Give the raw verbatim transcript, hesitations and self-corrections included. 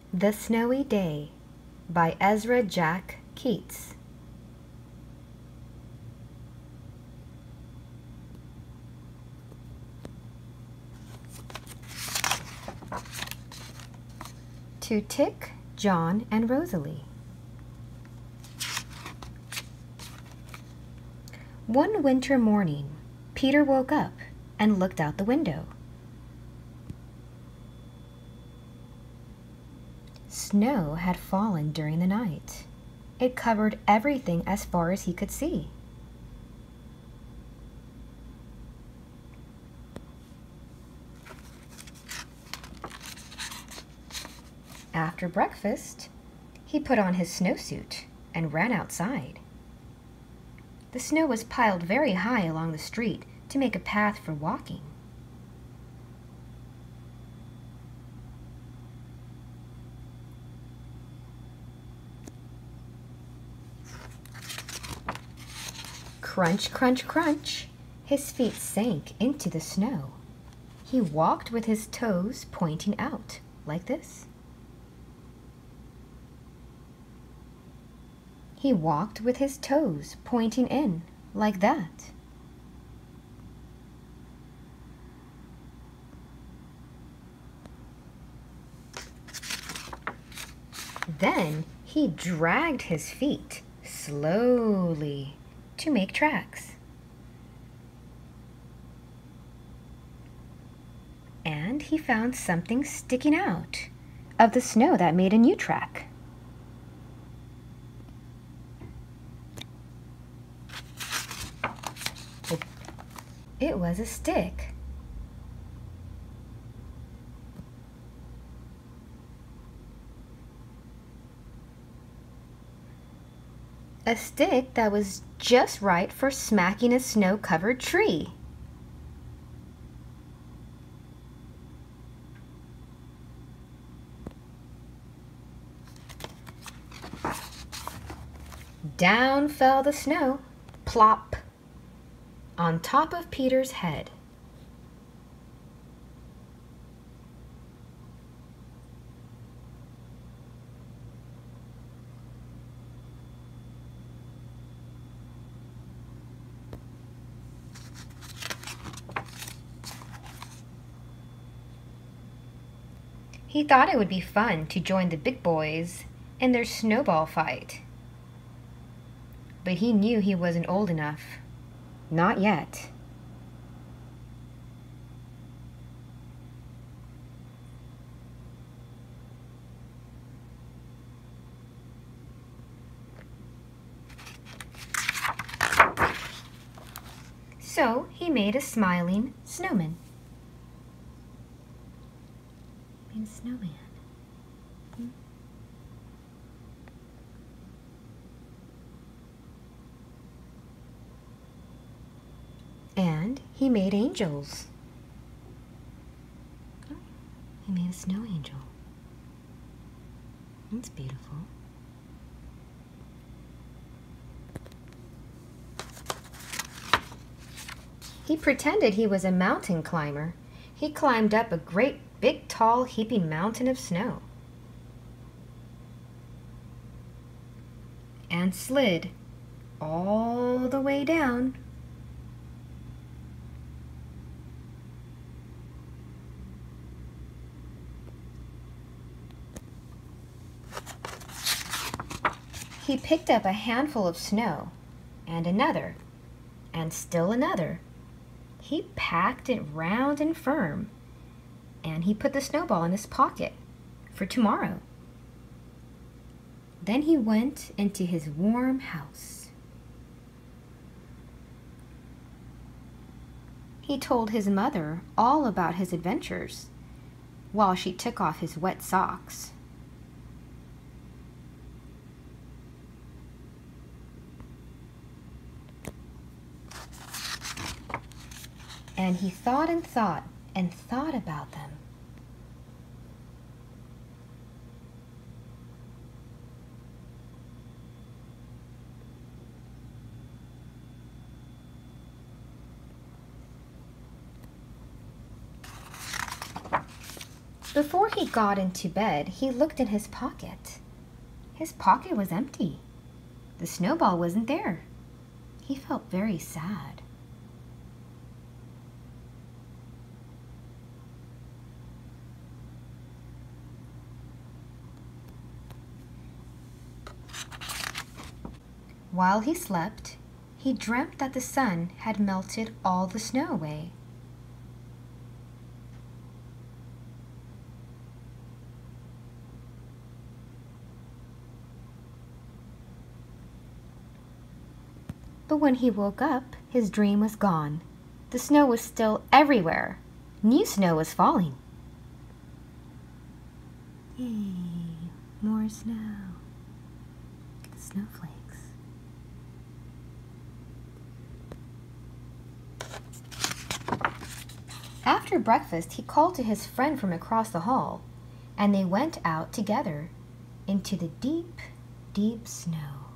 The Snowy Day by Ezra Jack Keats. To Tick, John, and Rosalie. One winter morning, Peter woke up and looked out the window. Snow had fallen during the night. It covered everything as far as he could see. After breakfast, he put on his snowsuit and ran outside. The snow was piled very high along the street to make a path for walking. Crunch, crunch, crunch, his feet sank into the snow. He walked with his toes pointing out, like this. He walked with his toes pointing in, like that. Then he dragged his feet slowly to make tracks. And he found something sticking out of the snow that made a new track. It was a stick. A stick that was just right for smacking a snow-covered tree. Down fell the snow, plop, on top of Peter's head. He thought it would be fun to join the big boys in their snowball fight. But he knew he wasn't old enough. Not yet. So he made a smiling snowman. Made a snowman. Hmm? And he made angels. Oh, he made a snow angel. That's beautiful. He pretended he was a mountain climber. He climbed up a great big tall heaping mountain of snow and slid all the way down. He picked up a handful of snow, and another, and still another. He packed it round and firm, and he put the snowball in his pocket for tomorrow. Then he went into his warm house. He told his mother all about his adventures while she took off his wet socks. And he thought and thought and thought about them. Before he got into bed, he looked in his pocket. His pocket was empty. The snowball wasn't there. He felt very sad. While he slept, he dreamt that the sun had melted all the snow away. But when he woke up, his dream was gone. The snow was still everywhere. New snow was falling. Yay, more snow. Snowflakes. After breakfast, he called to his friend from across the hall, and they went out together into the deep, deep snow.